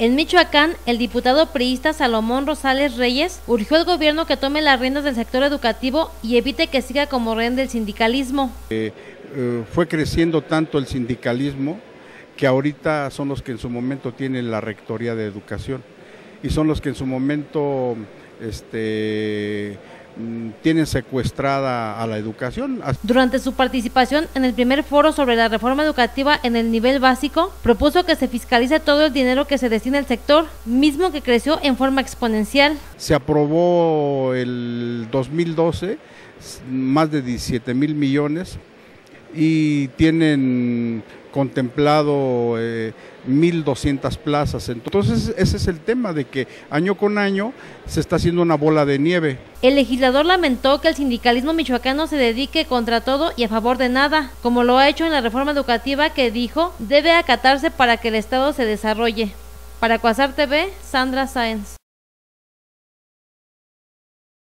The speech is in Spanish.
En Michoacán, el diputado priista Salomón Rosales Reyes urgió al gobierno que tome las riendas del sector educativo y evite que siga como rehén del sindicalismo. Fue creciendo tanto el sindicalismo que ahorita son los que en su momento tienen la Rectoría de Educación y son los que en su momento tienen secuestrada a la educación. Durante su participación en el primer foro sobre la reforma educativa en el nivel básico, propuso que se fiscalice todo el dinero que se destina al sector, mismo que creció en forma exponencial. Se aprobó el 2012 más de 17,000 millones y tienen contemplado 1,200 plazas. Entonces ese es el tema, de que año con año se está haciendo una bola de nieve. El legislador lamentó que el sindicalismo michoacano se dedique contra todo y a favor de nada, como lo ha hecho en la reforma educativa que dijo debe acatarse para que el Estado se desarrolle. Para Cuasar TV, Sandra Sáenz.